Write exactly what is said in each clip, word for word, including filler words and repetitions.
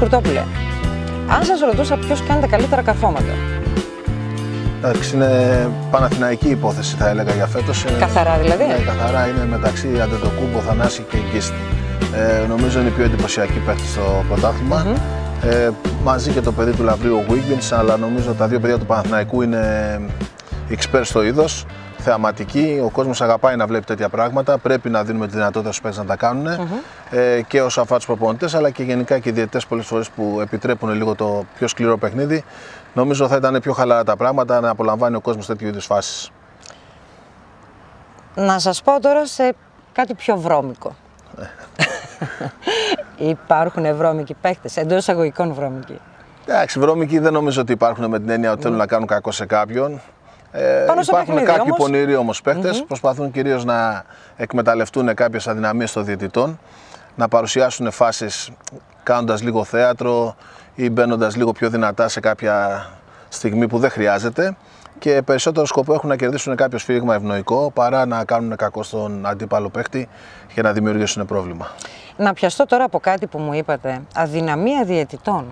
Σκουρτόπουλε, αν σας ρωτούσα ποιος κάνει τα καλύτερα καρφώματα? Εντάξει, είναι παναθηναϊκή υπόθεση θα έλεγα για φέτος. Καθαρά δηλαδή? Ναι, καθαρά είναι μεταξύ Αντετοκούμπο, Θανάση και Γκίστη. Ε, νομίζω είναι η πιο εντυπωσιακή παίκτη στο πρωτάθλημα. Mm-hmm. ε, μαζί και το παιδί του Λαβρίου, ο Wiggins, αλλά νομίζω τα δύο παιδιά του Παναθηναϊκού είναι expert στο είδος. Θεαματική, ο κόσμος αγαπάει να βλέπει τέτοια πράγματα. Πρέπει να δίνουμε τη δυνατότητα στους παίκτες να τα κάνουν. Mm-hmm. ε, και όσο αφορά τους προπονητές, αλλά και γενικά και οι διαιτητές πολλές φορές που επιτρέπουν λίγο το πιο σκληρό παιχνίδι. Νομίζω θα ήταν πιο χαλαρά τα πράγματα να απολαμβάνει ο κόσμος τέτοιου είδους φάσεις. Να σας πω τώρα σε κάτι πιο βρώμικο. Υπάρχουν βρώμικοι παίκτες, εντός εισαγωγικών βρώμικοι? Εντάξει, βρώμικοι δεν νομίζω ότι υπάρχουν με την έννοια ότι mm. θέλουν να κάνουν κακό σε κάποιον. Ε, υπάρχουν παιχνίδι, κάποιοι όμως... πονηροί όμως παίκτες, mm-hmm. προσπαθούν κυρίως να εκμεταλλευτούν κάποιες αδυναμίες των διαιτητών, να παρουσιάσουν φάσεις κάνοντας λίγο θέατρο ή μπαίνοντας λίγο πιο δυνατά σε κάποια στιγμή που δεν χρειάζεται, και περισσότερο σκοπό έχουν να κερδίσουν κάποιο σφύριγμα ευνοϊκό παρά να κάνουν κακό στον αντίπαλο παίκτη και να δημιουργήσουν πρόβλημα. Να πιαστώ τώρα από κάτι που μου είπατε, αδυναμία διαιτητών.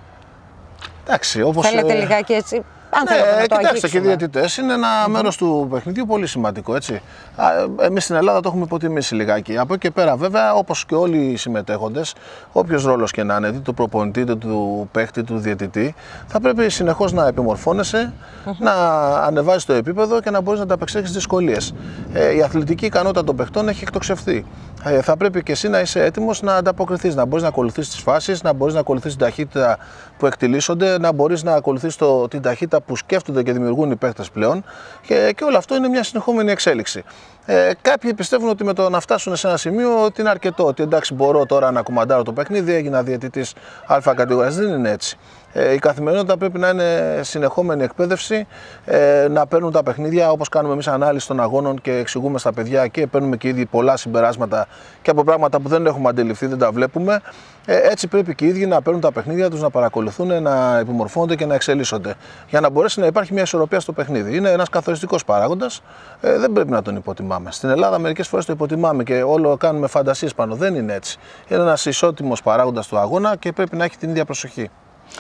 Εντάξει, όπως... Θέλετε λιγάκι έτσι... Αν ναι, να το κοιτάξτε, και οι αγγίξουμε. διαιτητές είναι ένα mm-hmm. μέρος του παιχνιδιού πολύ σημαντικό, έτσι. Εμείς στην Ελλάδα το έχουμε υποτιμήσει λιγάκι. Από εκεί και πέρα, βέβαια, όπως και όλοι οι συμμετέχοντες, όποιος ρόλος και να είναι, είτε του προπονητή, είτε του παίχτη, του διαιτητή, θα πρέπει συνεχώς να επιμορφώνεσαι, mm-hmm. να ανεβάζεις το επίπεδο και να μπορείς να τα απεξέλθεις στις δυσκολίες. Ε, η αθλητική ικανότητα των παιχτών έχει εκτοξευθεί. Ε, θα πρέπει και εσύ να είσαι έτοιμος να ανταποκριθείς, να μπορείς να ακολουθείς τις φάσεις, να μπορείς να ακολουθείς την ταχύτητα που εκτιλήσονται, να μπορείς να ακολουθείς το, την ταχύτητα που σκέφτονται και δημιουργούν οι παίκτες πλέον, και, και όλο αυτό είναι μια συνεχόμενη εξέλιξη. Ε, κάποιοι πιστεύουν ότι με το να φτάσουν σε ένα σημείο ότι είναι αρκετό, ότι εντάξει, μπορώ τώρα να κουμαντάρω το παιχνίδι, έγινα διαιτητής Α κατηγορίας. Δεν είναι έτσι. Ε, η καθημερινότητα πρέπει να είναι συνεχόμενη εκπαίδευση, ε, να παίρνουν τα παιχνίδια όπως κάνουμε εμείς ανάλυση των αγώνων και εξηγούμε στα παιδιά, και παίρνουμε και ήδη πολλά συμπεράσματα και από πράγματα που δεν έχουμε αντιληφθεί, δεν τα βλέπουμε. Ε, έτσι πρέπει και οι ίδιοι να παίρνουν τα παιχνίδια τους, να παρακολουθούν, να επιμορφώνονται και να εξελίσσονται, για να μπορέσει να υπάρχει μια ισορροπία στο παιχνίδι. Είναι ένας καθοριστικός παράγοντας, ε, δεν πρέπει να τον υποτιμάμε. Στην Ελλάδα μερικές φορές το υποτιμάμε και όλο κάνουμε φαντασίες πάνω. Δεν είναι έτσι. Είναι ένας ισότιμος παράγοντας του αγώνα και πρέπει να έχει την ίδια προσοχή.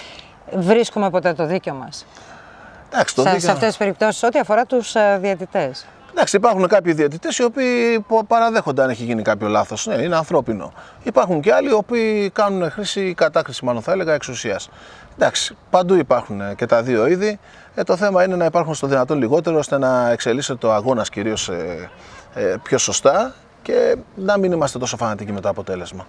Βρίσκουμε ποτέ το δίκιο μας? Εντάξει, το σε, δίκιο... σε αυτές τις περιπτώσεις, ό,τι αφορά τους uh, διαιτητές? Εντάξει, υπάρχουν κάποιοι διαιτητές οι οποίοι παραδέχονται αν έχει γίνει κάποιο λάθος. Ναι, είναι ανθρώπινο. Υπάρχουν και άλλοι οι οποίοι κάνουν χρήση, κατάκριση μάλλον θα έλεγα, εξουσίας. Εντάξει, παντού υπάρχουν και τα δύο είδη. Ε, το θέμα είναι να υπάρχουν στο δυνατόν λιγότερο, ώστε να εξελίσσεται ο αγώνας κυρίως ε, ε, πιο σωστά και να μην είμαστε τόσο φανατικοί με το αποτέλεσμα.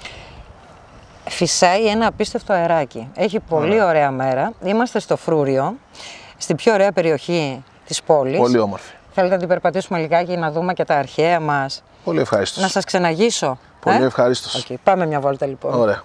Φυσάει ένα απίστευτο αεράκι. Έχει πολύ yeah. ωραία μέρα. Είμαστε στο Φρούριο, στην πιο ωραία περιοχή της πόλης. Πολύ όμορφη. Θέλετε να την περπατήσουμε λιγάκι, να δούμε και τα αρχαία μας? Πολύ ευχαρίστως. Να σας ξεναγήσω? Πολύ ε? ευχαρίστως. Okay, πάμε μια βόλτα λοιπόν. Ωραία.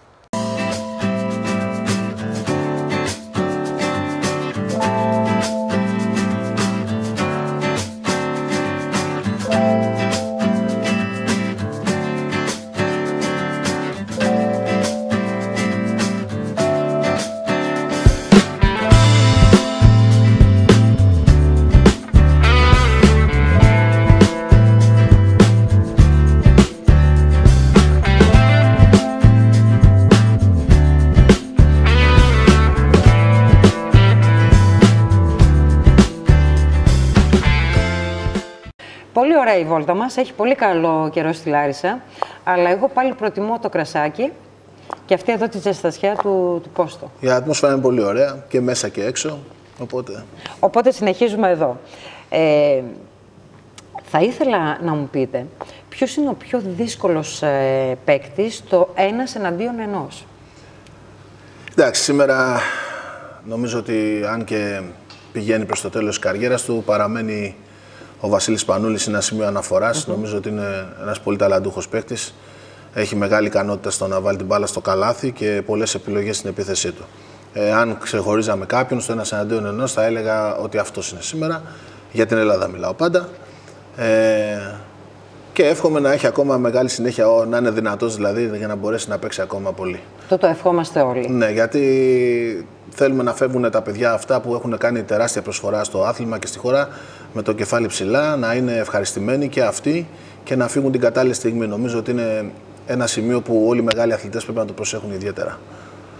Πολύ ωραία η βόλτα μας, έχει πολύ καλό καιρό στη Λάρισα, αλλά εγώ πάλι προτιμώ το κρασάκι και αυτή εδώ τη ζεστασιά του, του πόστο. Η ατμόσφαιρα είναι πολύ ωραία και μέσα και έξω, οπότε... Οπότε συνεχίζουμε εδώ. Ε, θα ήθελα να μου πείτε, ποιος είναι ο πιο δύσκολος ε, παίκτης στο ένας εναντίον ενός? Εντάξει, σήμερα νομίζω ότι αν και πηγαίνει προς το τέλος της καριέρας του, παραμένει ο Βασίλης Πανούλης, είναι ένα σημείο αναφοράς. Mm-hmm. Νομίζω ότι είναι ένας πολύ ταλαντούχος παίκτης. Έχει μεγάλη ικανότητα στο να βάλει την μπάλα στο καλάθι και πολλές επιλογές στην επίθεσή του. Ε, αν ξεχωρίζαμε κάποιον στο ένας εναντίον ενός, θα έλεγα ότι αυτός είναι σήμερα. Για την Ελλάδα μιλάω πάντα. Ε, και εύχομαι να έχει ακόμα μεγάλη συνέχεια, να είναι δυνατός δηλαδή, για να μπορέσει να παίξει ακόμα πολύ. Το το ευχόμαστε όλοι. Ναι, γιατί θέλουμε να φεύγουν τα παιδιά αυτά που έχουν κάνει τεράστια προσφορά στο άθλημα και στη χώρα με το κεφάλι ψηλά, να είναι ευχαριστημένοι και αυτοί και να φύγουν την κατάλληλη στιγμή. Νομίζω ότι είναι ένα σημείο που όλοι οι μεγάλοι αθλητές πρέπει να το προσέχουν ιδιαίτερα.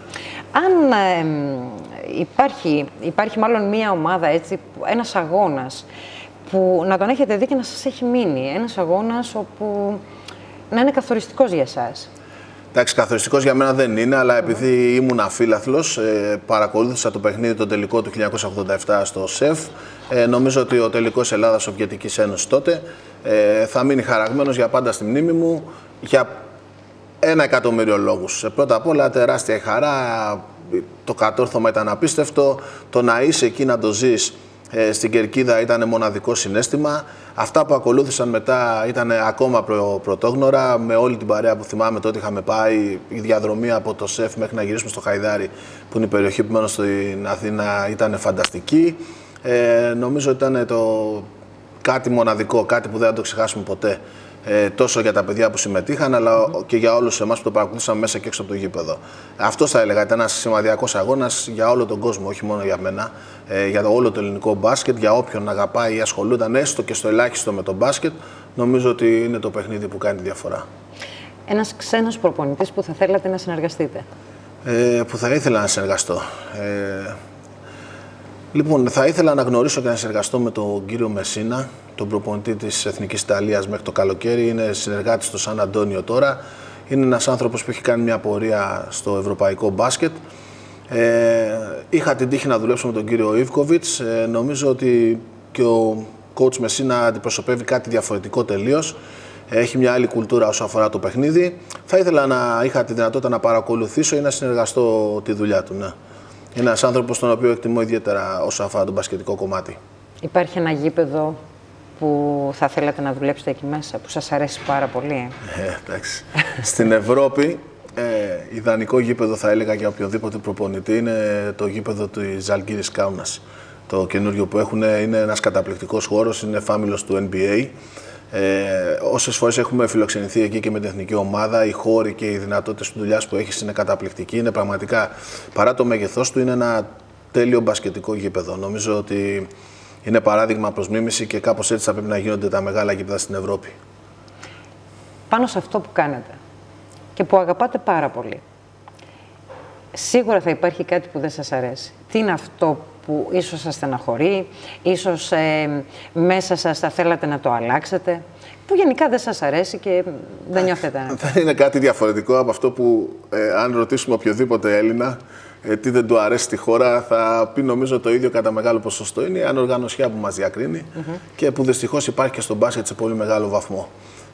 Αν ε, υπάρχει, υπάρχει μάλλον μία ομάδα, έτσι, ένας αγώνας που να τον έχετε δει και να σας έχει μείνει, ένας αγώνας όπου να είναι καθοριστικός για εσάς. Εντάξει, καθοριστικός για μένα δεν είναι, αλλά επειδή ήμουν αφύλαθλος, ε, παρακολούθησα το παιχνίδι το τελικό του χίλια εννιακόσια ογδόντα επτά στο ΣΕΦ. Ε, νομίζω ότι ο τελικός Ελλάδας-Σοβιετικής Ένωσης τότε ε, θα μείνει χαραγμένος για πάντα στη μνήμη μου για ένα εκατομμύριο λόγους. Ε, πρώτα απ' όλα, τεράστια η χαρά, το κατόρθωμα ήταν απίστευτο, το να είσαι εκεί να το ζεις ε, στην κερκίδα ήταν μοναδικό συναίσθημα. Αυτά που ακολούθησαν μετά ήταν ακόμα προ, πρωτόγνωρα, με όλη την παρέα που θυμάμαι τότε είχαμε πάει, η διαδρομή από το ΣΕΦ μέχρι να γυρίσουμε στο Χαϊδάρι, που είναι η περιοχή που μένω στην Αθήνα, ήταν φανταστική. Ε, νομίζω ότι ήταν το κάτι μοναδικό, κάτι που δεν θα το ξεχάσουμε ποτέ. Ε, τόσο για τα παιδιά που συμμετείχαν, αλλά mm-hmm. και για όλους εμάς που το παρακολουθούσαμε μέσα και έξω από το γήπεδο. Αυτό θα έλεγα, ήταν ένας σημαδιακός αγώνας για όλο τον κόσμο, όχι μόνο για μένα, ε, για το όλο το ελληνικό μπάσκετ, για όποιον αγαπάει ή ασχολούνταν έστω και στο ελάχιστο με το μπάσκετ. Νομίζω ότι είναι το παιχνίδι που κάνει τη διαφορά. Ένας ξένος προπονητής που θα θέλατε να συνεργαστείτε? Ε, που θα ήθελα να συνεργαστώ. Ε, Λοιπόν, θα ήθελα να γνωρίσω και να συνεργαστώ με τον κύριο Μεσίνα, τον προπονητή της Εθνικής Ιταλίας μέχρι το καλοκαίρι. Είναι συνεργάτης στο Σαν Αντώνιο τώρα. Είναι ένας άνθρωπος που έχει κάνει μια πορεία στο ευρωπαϊκό μπάσκετ. Ε, είχα την τύχη να δουλέψω με τον κύριο Ιβκοβιτς. Ε, νομίζω ότι και ο coach Μεσίνα αντιπροσωπεύει κάτι διαφορετικό τελείως. Έχει μια άλλη κουλτούρα όσο αφορά το παιχνίδι. Θα ήθελα να είχα τη δυνατότητα να παρακολουθήσω ή να συνεργαστώ τη δουλειά του. Ναι. Είναι ένας άνθρωπος τον οποίο εκτιμώ ιδιαίτερα όσο αφορά το μπασκετικό κομμάτι. Υπάρχει ένα γήπεδο που θα θέλατε να δουλέψετε εκεί μέσα, που σας αρέσει πάρα πολύ? Ε, εντάξει. Στην Ευρώπη, ε, ιδανικό γήπεδο θα έλεγα για οποιοδήποτε προπονητή είναι το γήπεδο του Ζαλγκίρις Κάουνας. Το καινούριο που έχουν είναι ένας καταπληκτικός χώρος, είναι φάμιλος του N B A. Ε, όσες φορές έχουμε φιλοξενηθεί εκεί και με την εθνική ομάδα, οι χώροι και οι δυνατότητες του δουλειάς που έχεις είναι καταπληκτικοί. Είναι πραγματικά, παρά το μέγεθός του, είναι ένα τέλειο μπασκετικό γήπεδο. Νομίζω ότι είναι παράδειγμα προς μίμηση και κάπως έτσι θα πρέπει να γίνονται τα μεγάλα γήπεδα στην Ευρώπη. Πάνω σε αυτό που κάνετε και που αγαπάτε πάρα πολύ, σίγουρα θα υπάρχει κάτι που δεν σας αρέσει. Τι είναι αυτό που ίσως σας στεναχωρεί, ίσως ε, μέσα σας θα θέλατε να το αλλάξετε, που γενικά δεν σας αρέσει και δεν νιώθετε? Δεν είναι κάτι διαφορετικό από αυτό που ε, αν ρωτήσουμε οποιοδήποτε Έλληνα ε, τι δεν του αρέσει στη χώρα, θα πει νομίζω το ίδιο κατά μεγάλο ποσοστό. Είναι η ανοργανωσιά που μας διακρίνει mm-hmm. και που δυστυχώς υπάρχει και στο μπάσκετ σε πολύ μεγάλο βαθμό.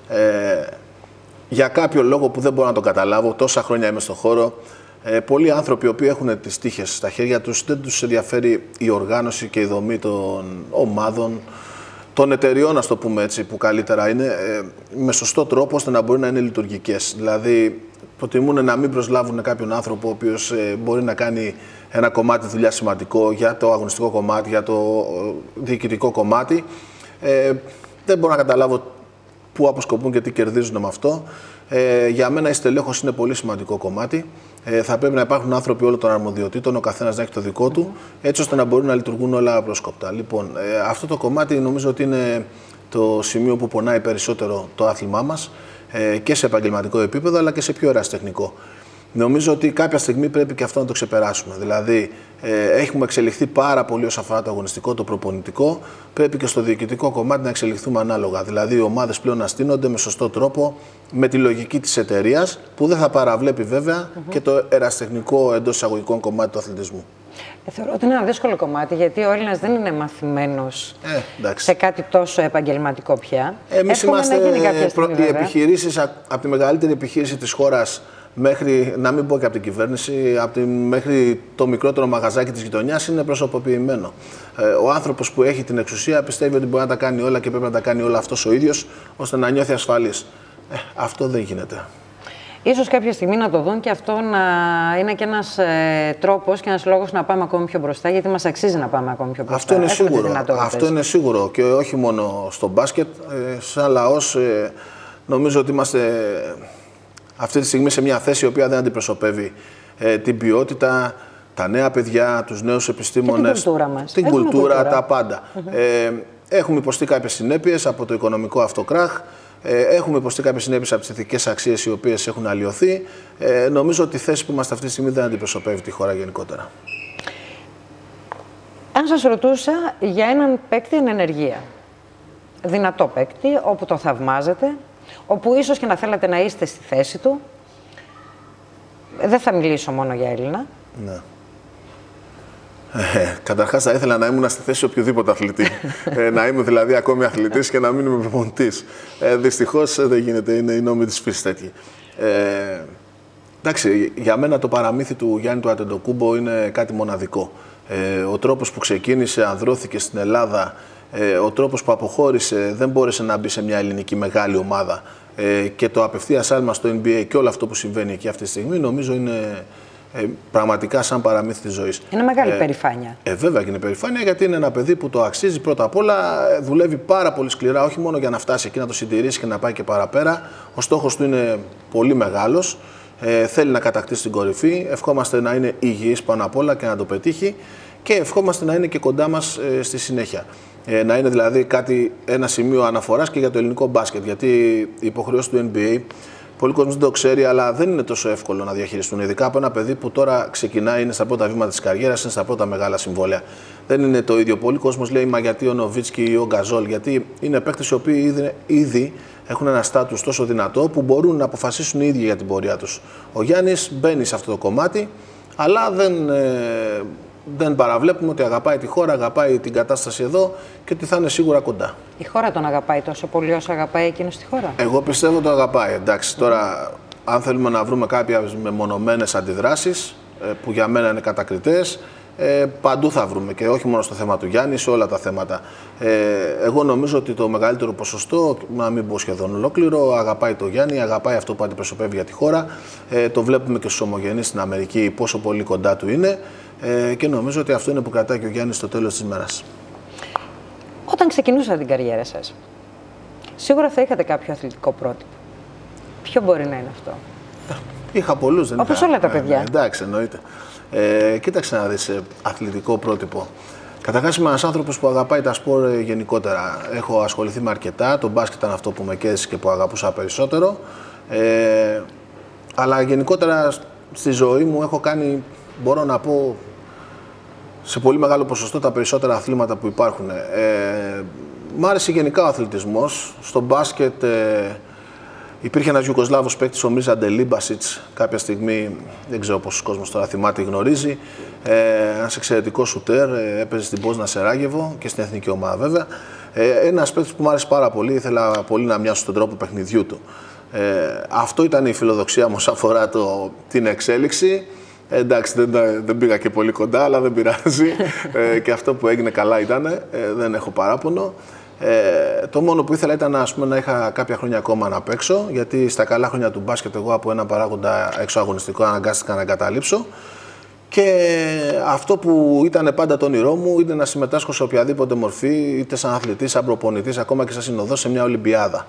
Ε, για κάποιο λόγο που δεν μπορώ να το καταλάβω, τόσα χρόνια είμαι στον χώρο, Ε, πολλοί άνθρωποι οι οποίοι έχουν τις τύχες στα χέρια τους, δεν τους ενδιαφέρει η οργάνωση και η δομή των ομάδων, των εταιριών, ας το πούμε έτσι, που καλύτερα είναι, ε, με σωστό τρόπο ώστε να μπορεί να είναι λειτουργικές. Δηλαδή, προτιμούν να μην προσλάβουν κάποιον άνθρωπο ο οποίος ε, μπορεί να κάνει ένα κομμάτι δουλειά σημαντικό για το αγωνιστικό κομμάτι, για το διοικητικό κομμάτι. Ε, δεν μπορώ να καταλάβω πού αποσκοπούν και τι κερδίζουν με αυτό. Ε, για μένα η στελέχωση είναι πολύ σημαντικό κομμάτι. Ε, θα πρέπει να υπάρχουν άνθρωποι όλων των αρμοδιοτήτων, ο καθένας να έχει το δικό του, έτσι ώστε να μπορούν να λειτουργούν όλα πρόσκοπτα. Λοιπόν, ε, αυτό το κομμάτι νομίζω ότι είναι το σημείο που πονάει περισσότερο το άθλημά μας ε, και σε επαγγελματικό επίπεδο αλλά και σε πιο ερασιτεχνικό. Νομίζω ότι κάποια στιγμή πρέπει και αυτό να το ξεπεράσουμε. Δηλαδή, ε, έχουμε εξελιχθεί πάρα πολύ όσον αφορά το αγωνιστικό, το προπονητικό. Πρέπει και στο διοικητικό κομμάτι να εξελιχθούμε ανάλογα. Δηλαδή, οι ομάδες πλέον να στείνονται με σωστό τρόπο, με τη λογική της εταιρείας, που δεν θα παραβλέπει βέβαια mm-hmm. και το ερασιτεχνικό εντός εισαγωγικών κομμάτι του αθλητισμού. Ε, θεωρώ ότι είναι ένα δύσκολο κομμάτι, γιατί ο Έλληνας δεν είναι μαθημένος ε, σε κάτι τόσο επαγγελματικό πια. Εμείς είμαστε προ... οι επιχειρήσεις, από τη μεγαλύτερη επιχείρηση της χώρας, μέχρι, να μην πω και από την κυβέρνηση, από τη, μέχρι το μικρότερο μαγαζάκι της γειτονιάς, είναι προσωποποιημένο. Ε, ο άνθρωπος που έχει την εξουσία πιστεύει ότι μπορεί να τα κάνει όλα και πρέπει να τα κάνει όλα αυτός ο ίδιος, ώστε να νιώθει ασφαλής. Ε, αυτό δεν γίνεται. Ίσως κάποια στιγμή να το δουν και αυτό να είναι και ένας ε, τρόπος και ένας λόγος να πάμε ακόμη πιο μπροστά, γιατί μας αξίζει να πάμε ακόμη πιο μπροστά. Αυτό είναι σίγουρο. Αυτό είναι σίγουρο και όχι μόνο στο μπάσκετ. Ε, σαν λαός ε, νομίζω ότι είμαστε αυτή τη στιγμή σε μια θέση η οποία δεν αντιπροσωπεύει ε, την ποιότητα, τα νέα παιδιά, τους νέους επιστήμονες, την κουλτούρα, μας. Την κουλτούρα, κουλτούρα, τα πάντα. Mm-hmm. ε, έχουμε υποστεί κάποιες συνέπειες από το οικονομικό αυτό κράχ. Ε, έχουμε υποστεί κάποιες συνέπειες από τις ηθικές αξίες οι οποίες έχουν αλλοιωθεί. Ε, νομίζω ότι η θέση που είμαστε αυτή τη στιγμή δεν αντιπροσωπεύει τη χώρα γενικότερα. Αν σας ρωτούσα για έναν παίκτη εν ενεργεία, δυνατό παίκτη, όπου το θαυμάζετε, όπου ίσως και να θέλατε να είστε στη θέση του, δεν θα μιλήσω μόνο για Έλληνα. Ναι. Ε, καταρχάς θα ήθελα να ήμουν στη θέση οποιοδήποτε αθλητή. ε, να είμαι δηλαδή ακόμη αθλητής και να μην είμαι προπονητής. Ε, δυστυχώς δεν γίνεται, είναι η νόμη της φύσης τέτοιοι. Ε, εντάξει, για μένα το παραμύθι του Γιάννη του Αντετοκούμπο είναι κάτι μοναδικό. Ε, ο τρόπος που ξεκίνησε, ανδρώθηκε στην Ελλάδα, ε, ο τρόπος που αποχώρησε, δεν μπόρεσε να μπει σε μια ελληνική μεγάλη ομάδα ε, και το απευθείας άλμα στο N B A και όλο αυτό που συμβαίνει εκεί αυτή τη στιγμή, νομίζω είναι ε, πραγματικά σαν παραμύθι της ζωής. Είναι μεγάλη ε, περηφάνεια. Ε, βέβαια και είναι περηφάνεια, γιατί είναι ένα παιδί που το αξίζει. Πρώτα απ' όλα δουλεύει πάρα πολύ σκληρά, όχι μόνο για να φτάσει εκεί να το συντηρήσει και να πάει και παραπέρα. Ο στόχος του είναι πολύ μεγάλος. Ε, θέλει να κατακτήσει την κορυφή. Ευχόμαστε να είναι υγιής πάνω απ' όλα και να το πετύχει. Και ευχόμαστε να είναι και κοντά μας ε, στη συνέχεια. Ε, να είναι δηλαδή κάτι, ένα σημείο αναφοράς και για το ελληνικό μπάσκετ. Γιατί οι υποχρεώσεις του N B A, πολλοί κόσμοι δεν το ξέρει, αλλά δεν είναι τόσο εύκολο να διαχειριστούν. Ειδικά από ένα παιδί που τώρα ξεκινάει, είναι στα πρώτα βήματα της καριέρας, είναι στα πρώτα μεγάλα συμβόλαια. Δεν είναι το ίδιο. Πολλοί κόσμος λέει, μα γιατί ο Νοβίτσκι ή ο Γκαζόλ? Γιατί είναι παίκτες οι οποίοι ήδη, ήδη έχουν ένα στάτους τόσο δυνατό που μπορούν να αποφασίσουν οι ίδιοι για την πορεία τους. Ο Γιάννης μπαίνει σε αυτό το κομμάτι, αλλά δεν. Ε, Δεν παραβλέπουμε ότι αγαπάει τη χώρα, αγαπάει την κατάσταση εδώ και ότι θα είναι σίγουρα κοντά. Η χώρα τον αγαπάει τόσο πολύ όσο αγαπάει εκείνος τη χώρα? Εγώ πιστεύω τον αγαπάει. Εντάξει, τώρα αν θέλουμε να βρούμε κάποιες μεμονωμένες αντιδράσεις που για μένα είναι κατακριτές, ε, παντού θα βρούμε και όχι μόνο στο θέμα του Γιάννη, σε όλα τα θέματα. Ε, εγώ νομίζω ότι το μεγαλύτερο ποσοστό, να μην πω σχεδόν ολόκληρο, αγαπάει το Γιάννη, αγαπάει αυτό που αντιπροσωπεύει για τη χώρα. Ε, το βλέπουμε και στους ομογενείς στην Αμερική πόσο πολύ κοντά του είναι. Ε, και νομίζω ότι αυτό είναι που κρατάει και ο Γιάννης στο τέλος της ημέρας. Όταν ξεκινούσατε την καριέρα σας, σίγουρα θα είχατε κάποιο αθλητικό πρότυπο. Ποιο μπορεί να είναι αυτό? Είχα πολλούς, δεν Όπως είχα, όλα τα παιδιά. Ε, εντάξει, εννοείται. Ε, κοίταξε να δεις, αθλητικό πρότυπο. Καταρχάς είμαι ένας άνθρωπος που αγαπάει τα σπορ γενικότερα. Έχω ασχοληθεί με αρκετά, το μπάσκετ ήταν αυτό που με καίσε και που αγαπούσα περισσότερο. Ε, αλλά γενικότερα στη ζωή μου έχω κάνει, μπορώ να πω, σε πολύ μεγάλο ποσοστό τα περισσότερα αθλήματα που υπάρχουν. Ε, μ' άρεσε γενικά ο αθλητισμός. Στο μπάσκετ ε, υπήρχε ένας Ιουγκοσλάβος παίκτης, ο Μίζα Ντελίμπασιτς, κάποια στιγμή, δεν ξέρω πόσος κόσμος τώρα θυμάται ή γνωρίζει. Ε, ένας εξαιρετικός σουτέρ, ε, έπαιζε στην Πόσνα Σεράγεβο και στην εθνική ομάδα βέβαια. Ε, ένας παίκτης που μου άρεσε πάρα πολύ, ήθελα πολύ να μοιάσω στον τρόπο παιχνιδιού του. Ε, αυτό ήταν η φιλοδοξία μου όσον αφορά το, την εξέλιξη. Ε, εντάξει, δεν, δεν πήγα και πολύ κοντά, αλλά δεν πειράζει. ε, και αυτό που έγινε καλά ήταν, ε, δεν έχω παράπονο. Ε, το μόνο που ήθελα ήταν ας πούμε, να είχα κάποια χρόνια ακόμα να παίξω, γιατί στα καλά χρόνια του μπάσκετ εγώ από ένα παράγοντα εξωαγωνιστικό αναγκάστηκα να εγκαταλείψω. Και αυτό που ήταν πάντα το όνειρό μου ήταν να συμμετάσχω σε οποιαδήποτε μορφή, είτε σαν αθλητής, σαν προπονητής, ακόμα και σαν συνοδός σε μια Ολυμπιάδα.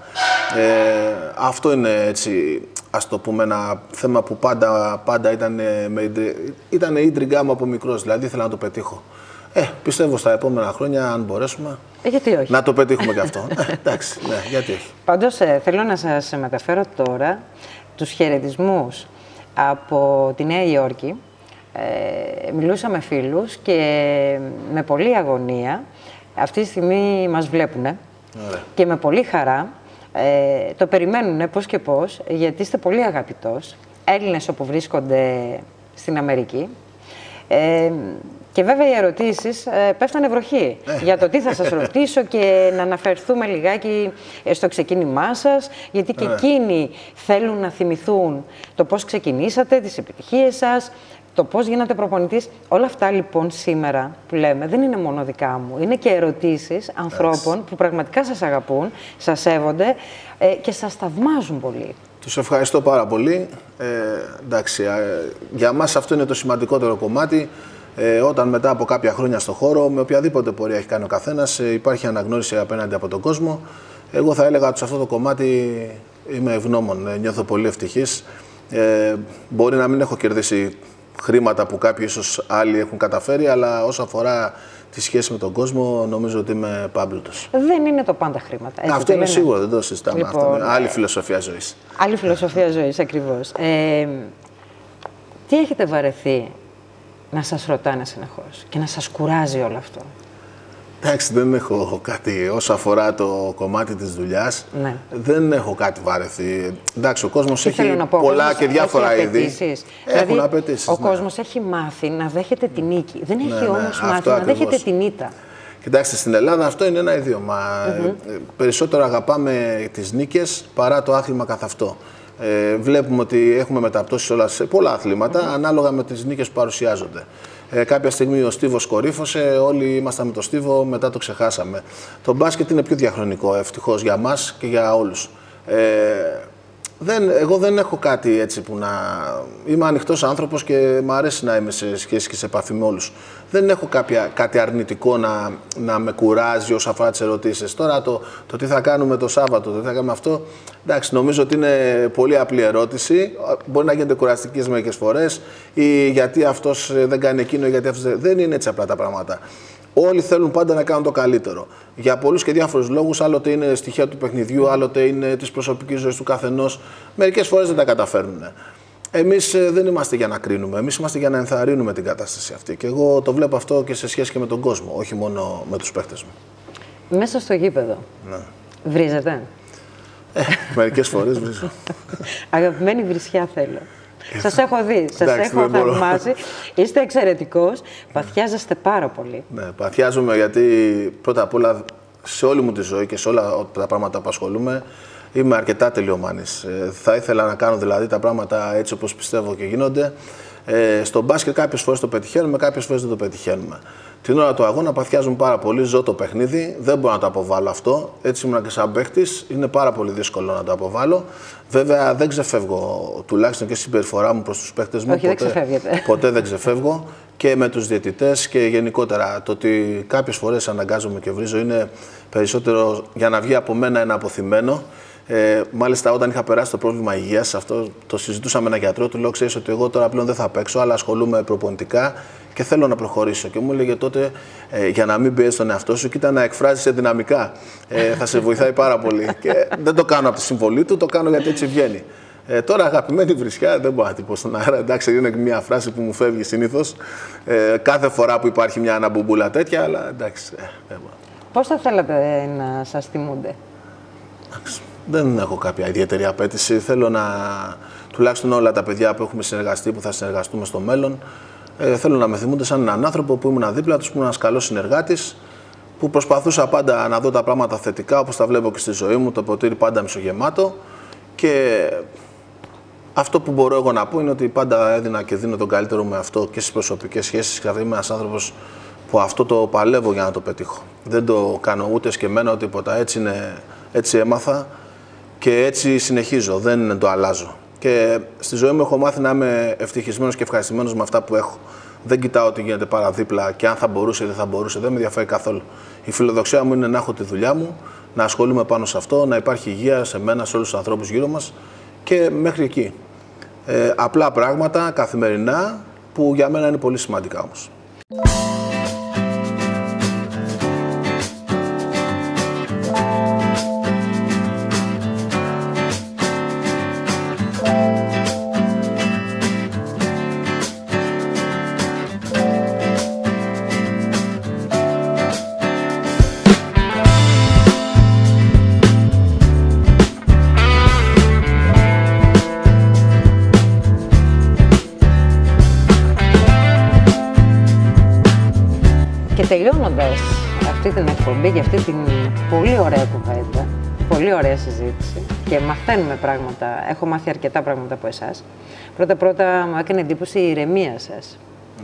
Ε, αυτό είναι έτσι, ας το πούμε, ένα θέμα που πάντα, πάντα ήταν, με, ήταν η ίντριγκά μου από μικρός, δηλαδή ήθελα να το πετύχω. Ε, πιστεύω στα επόμενα χρόνια, αν μπορέσουμε, ε, γιατί όχι, να το πετύχουμε και αυτό. ε, εντάξει, ναι, γιατί όχι. Πάντως, ε, θέλω να σας μεταφέρω τώρα τους χαιρετισμούς από τη Νέα Υόρκη. Ε, μιλούσα με φίλους και με πολλή αγωνία αυτή τη στιγμή μας βλέπουνε. Ωραία. Και με πολύ χαρά ε, το περιμένουνε πώς και πώς, γιατί είστε πολύ αγαπητός, Έλληνες όπου βρίσκονται στην Αμερική. Ε, και βέβαια οι ερωτήσεις ε, πέφτανε βροχή για το τι θα σας ρωτήσω και να αναφερθούμε λιγάκι στο ξεκίνημά σας, γιατί και εκείνοι θέλουν να θυμηθούν το πώς ξεκινήσατε, τις επιτυχίες σας, το πώς γίνατε προπονητής. Όλα αυτά λοιπόν σήμερα που λέμε δεν είναι μόνο δικά μου. Είναι και ερωτήσεις ανθρώπων που πραγματικά σας αγαπούν, σας σέβονται ε, και σας θαυμάζουν πολύ. Τους ευχαριστώ πάρα πολύ. Ε, εντάξει, ε, για μας αυτό είναι το σημαντικότερο κομμάτι. Ε, όταν μετά από κάποια χρόνια στο χώρο, με οποιαδήποτε πορεία έχει κάνει ο καθένας, ε, υπάρχει αναγνώριση απέναντι από τον κόσμο. Εγώ θα έλεγα ότι σε αυτό το κομμάτι είμαι ευγνώμων, ε, νιώθω πολύ ευτυχής. Ε, μπορεί να μην έχω κερδίσει χρήματα που κάποιοι ίσως άλλοι έχουν καταφέρει, αλλά όσο αφορά τη σχέση με τον κόσμο, νομίζω ότι είμαι πάμπλουτος. Δεν είναι το πάντα χρήματα. Έτσι, αυτό είναι σίγουρο, δεν το συζητάμε. Λοιπόν, αυτό είναι άλλη φιλοσοφία ζωής. Άλλη φιλοσοφία ζωής, ακριβώς. Ε, τι έχετε βαρεθεί να σας ρωτάνε συνεχώς και να σας κουράζει όλο αυτό? Εντάξει, δεν έχω κάτι όσο αφορά το κομμάτι της δουλειάς. Ναι. Δεν έχω κάτι βαρεθεί. Εντάξει, ο κόσμος έχει πω, πολλά κόσμος και διάφορα είδη. Έχουν δηλαδή, απαιτήσεις. Ο ναι. κόσμος έχει μάθει να δέχεται την νίκη. Δεν έχει ναι, όμως ναι, μάθει να ακριβώς. δέχεται την ήττα. Κοιτάξτε, στην Ελλάδα αυτό είναι ένα ιδίωμα. Mm-hmm. Περισσότερο αγαπάμε τις νίκες παρά το άθλημα καθ' αυτό. Ε, βλέπουμε ότι έχουμε μεταπτώσεις όλα σε πολλά αθλήματα, mm-hmm. ανάλογα με τις νίκες που παρουσιάζονται. Ε, κάποια στιγμή ο στίβος κορύφωσε, όλοι ήμασταν με το στίβο, μετά το ξεχάσαμε. Το μπάσκετ είναι πιο διαχρονικό, ευτυχώς για μας και για όλους. Ε, δεν, εγώ δεν έχω κάτι έτσι που να... Είμαι ανοιχτός άνθρωπος και μου αρέσει να είμαι σε σχέση και σε επαφή με όλους. Δεν έχω κάποια, κάτι αρνητικό να, να με κουράζει όσον αφορά τις ερωτήσεις. Τώρα το, το τι θα κάνουμε το Σάββατο, το τι θα κάνουμε αυτό, εντάξει, νομίζω ότι είναι πολύ απλή ερώτηση. Μπορεί να γίνεται κουραστική μερικές φορές ή γιατί αυτός δεν κάνει εκείνο ή γιατί αυτός δεν... Δεν είναι έτσι απλά τα πράγματα. Όλοι θέλουν πάντα να κάνουν το καλύτερο. Για πολλούς και διάφορους λόγους, άλλοτε είναι στοιχεία του παιχνιδιού, άλλοτε είναι της προσωπικής ζωής του καθενός. Μερικές φορές δεν τα καταφέρνουν. Εμείς δεν είμαστε για να κρίνουμε, εμείς είμαστε για να ενθαρρύνουμε την κατάσταση αυτή. Και εγώ το βλέπω αυτό και σε σχέση και με τον κόσμο, όχι μόνο με τους παίχτες μου. Μέσα στο γήπεδο, ναι. βρίζετε? Ε, μερικές φορές βρίζω. Αγαπημένη βρισιά θέλω. Σας έχω δει, σας έχω θαυμάσει. Είστε εξαιρετικός, παθιάζεστε πάρα πολύ. Ναι, παθιάζομαι γιατί πρώτα απ' όλα σε όλη μου τη ζωή και σε όλα τα πράγματα που ασχολούμαι είμαι αρκετά τελειομάνης. Ε, θα ήθελα να κάνω δηλαδή τα πράγματα έτσι όπως πιστεύω και γίνονται. Ε, στο μπάσκετ κάποιες φορές το πετυχαίνουμε, κάποιες φορές δεν το πετυχαίνουμε. Την ώρα του αγώνα παθιάζουμε πάρα πολύ, ζω το παιχνίδι, δεν μπορώ να το αποβάλω αυτό. Έτσι ήμουν και σαν παίχτης, είναι πάρα πολύ δύσκολο να το αποβάλω. Βέβαια δεν ξεφεύγω, τουλάχιστον και στη συμπεριφορά μου προς τους παίχτες μου. Όχι, ποτέ, δεν ποτέ δεν ξεφεύγω. Και με τους διαιτητές και γενικότερα το ότι κάποιες φορές αναγκάζομαι και βρίζω είναι περισσότερο για να βγει από μένα ένα αποθυμένο. Ε, μάλιστα, όταν είχα περάσει το πρόβλημα υγείας, αυτό το συζητούσα με έναν γιατρό, του λέω: ξέρεις ότι εγώ τώρα πλέον δεν θα παίξω, αλλά ασχολούμαι προπονητικά και θέλω να προχωρήσω. Και μου έλεγε τότε, ε, για να μην πιέζεις τον εαυτό σου, κοίτα να εκφράζεσαι δυναμικά. Ε, θα σε βοηθάει πάρα πολύ. Και δεν το κάνω από τη συμβολή του, το κάνω γιατί έτσι βγαίνει. Ε, τώρα, αγαπημένη βρισιά, δεν μπορώ να την πω στον αέρα. Εντάξει, είναι μια φράση που μου φεύγει συνήθως ε, κάθε φορά που υπάρχει μια αναμπουμπούλα τέτοια, αλλά εντάξει. Ε, Πώς θα θέλατε να σας θυμούνται? Δεν έχω κάποια ιδιαίτερη απέτηση. Θέλω να, τουλάχιστον όλα τα παιδιά που έχουμε συνεργαστεί, που θα συνεργαστούμε στο μέλλον, ε, θέλω να με θυμούνται σαν έναν άνθρωπο που ήμουν δίπλα τους, που ήμουν ένας καλός συνεργάτης, που προσπαθούσα πάντα να δω τα πράγματα θετικά, όπως τα βλέπω και στη ζωή μου, το ποτήρι πάντα μισογεμάτο. Και αυτό που μπορώ εγώ να πω είναι ότι πάντα έδινα και δίνω τον καλύτερο με αυτό και στις προσωπικές σχέσεις. Και είμαι ένας άνθρωπος που αυτό το παλεύω για να το πετύχω. Δεν το κάνω ούτε σκεμμένα, τίποτα. Έτσι, είναι, έτσι έμαθα. Και έτσι συνεχίζω, δεν το αλλάζω. Και στη ζωή μου έχω μάθει να είμαι ευτυχισμένος και ευχαριστημένος με αυτά που έχω. Δεν κοιτάω τι γίνεται παραδίπλα και αν θα μπορούσε ή δεν θα μπορούσε, δεν με ενδιαφέρει καθόλου. Η φιλοδοξία μου είναι να έχω τη δουλειά μου, να ασχολούμαι πάνω σε αυτό, να υπάρχει υγεία σε μένα, σε όλους τους ανθρώπους γύρω μας και μέχρι εκεί. Ε, απλά πράγματα, καθημερινά, που για μένα είναι πολύ σημαντικά όμως. Τελειώνοντας αυτή την εκπομπή και αυτή την πολύ ωραία κουβέντα, πολύ ωραία συζήτηση και μαθαίνουμε πράγματα, έχω μάθει αρκετά πράγματα από εσάς. Πρώτα-πρώτα μου έκανε εντύπωση η ηρεμία σας.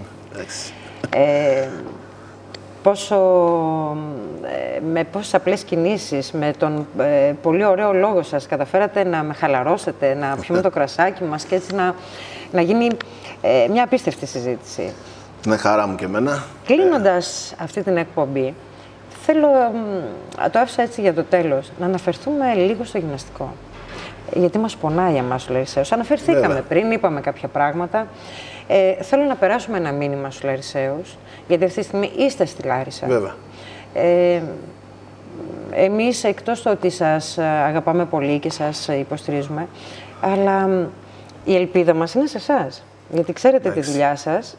Ε, πόσο, ε, με πόσες απλές κινήσεις, με τον ε, πολύ ωραίο λόγο σας καταφέρατε να με χαλαρώσετε, να πιούμε το κρασάκι μας και έτσι να, να γίνει ε, μια απίστευτη συζήτηση. Είναι χαρά μου και εμένα. Κλείνοντας αυτή την εκπομπή, θέλω, το άφησα έτσι για το τέλος, να αναφερθούμε λίγο στο γυμναστικό. Γιατί μας πονάει εμάς ο Λαρισαίος. Αναφερθήκαμε Βέβαια. πριν, είπαμε κάποια πράγματα. Ε, θέλω να περάσουμε ένα μήνυμα στους Λαρισαίους, γιατί αυτή τη στιγμή είστε στη Λάρισα. Βέβαια. Ε, εμείς, εκτός το ότι σας αγαπάμε πολύ και σας υποστηρίζουμε, αλλά η ελπίδα μας είναι σε εσάς. Γιατί ξέρετε Εντάξει. τη δουλειά σας.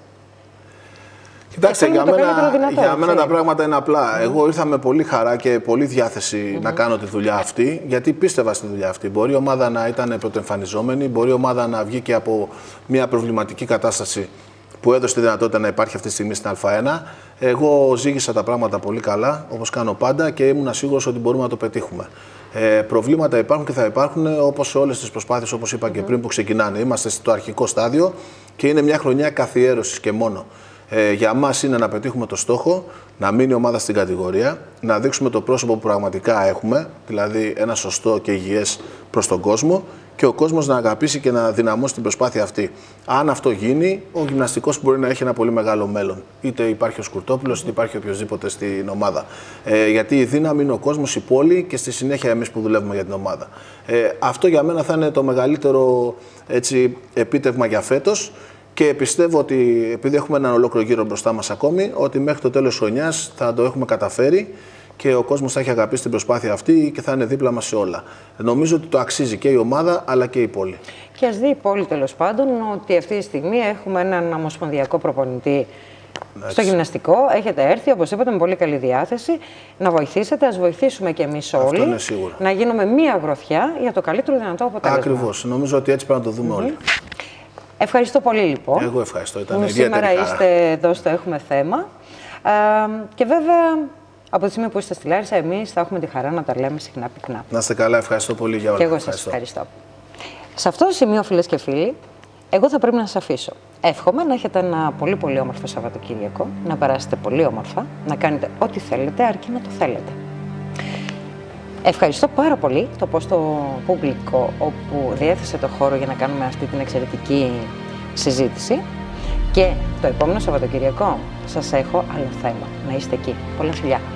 Κοιτάξτε, για μένα, δυνατό, για μένα τα πράγματα είναι απλά. Mm. Εγώ ήρθα με πολύ χαρά και πολύ διάθεση mm. να κάνω τη δουλειά αυτή, γιατί πίστευα στη δουλειά αυτή. Μπορεί η ομάδα να ήταν πρωτοεμφανιζόμενη, μπορεί η ομάδα να βγει και από μια προβληματική κατάσταση που έδωσε τη δυνατότητα να υπάρχει αυτή τη στιγμή στην Α1. Εγώ ζήγησα τα πράγματα πολύ καλά, όπως κάνω πάντα, και ήμουν σίγουρος ότι μπορούμε να το πετύχουμε. Ε, προβλήματα υπάρχουν και θα υπάρχουν, όπως σε όλες τις προσπάθειες, όπως είπα και πριν, που ξεκινάνε. Είμαστε στο αρχικό στάδιο και είναι μια χρονιά καθιέρωσης και μόνο. Ε, για μας είναι να πετύχουμε το στόχο, να μείνει η ομάδα στην κατηγορία, να δείξουμε το πρόσωπο που πραγματικά έχουμε, δηλαδή ένα σωστό και υγιές προς τον κόσμο, και ο κόσμος να αγαπήσει και να δυναμώσει την προσπάθεια αυτή. Αν αυτό γίνει, ο γυμναστικός μπορεί να έχει ένα πολύ μεγάλο μέλλον. Είτε υπάρχει ο Σκουρτόπουλος, είτε υπάρχει οποιοδήποτε στην ομάδα. Ε, γιατί η δύναμη είναι ο κόσμος, η πόλη και στη συνέχεια εμείς που δουλεύουμε για την ομάδα. Ε, αυτό για μένα θα είναι το μεγαλύτερο έτσι, επίτευγμα για φέτος. Και πιστεύω ότι, επειδή έχουμε έναν ολόκληρο γύρο μπροστά μας ακόμη, ότι μέχρι το τέλος της χρονιάς θα το έχουμε καταφέρει και ο κόσμος θα έχει αγαπήσει την προσπάθεια αυτή και θα είναι δίπλα μας σε όλα. Νομίζω ότι το αξίζει και η ομάδα αλλά και η πόλη. Και ας δει η πόλη τέλος πάντων ότι αυτή τη στιγμή έχουμε έναν ομοσπονδιακό προπονητή Έτσι. στο γυμναστικό. Έχετε έρθει, όπως είπατε, με πολύ καλή διάθεση να βοηθήσετε. Ας βοηθήσουμε και εμείς όλοι να γίνουμε μία γροθιά για το καλύτερο δυνατό αποτέλεσμα. Ακριβώς. Νομίζω ότι έτσι πρέπει να το δούμε mm-hmm. όλοι. Ευχαριστώ πολύ, λοιπόν. Εγώ ευχαριστώ. Ήταν ιδιαίτερη Σήμερα χαρά. είστε εδώ στο Έχουμε Θέμα. Ε, και βέβαια, από τη στιγμή που είστε στη Λάρισα, εμείς θα έχουμε τη χαρά να τα λέμε συχνά πυκνά. Να είστε καλά. Ευχαριστώ πολύ για όλα. Και εγώ σας ευχαριστώ. Σε αυτό το σημείο, φίλες και φίλοι, εγώ θα πρέπει να σας αφήσω. Εύχομαι να έχετε ένα πολύ πολύ όμορφο Σαββατοκύριακο, να περάσετε πολύ όμορφα, να κάνετε ό,τι θέλετε, αρκεί να το θέλετε. Ευχαριστώ πάρα πολύ το Πόστο Πούμπλικο, όπου διέθεσε το χώρο για να κάνουμε αυτή την εξαιρετική συζήτηση. Και το επόμενο Σαββατοκυριακό σας έχω άλλο θέμα. Να είστε εκεί. Πολλά φιλιά.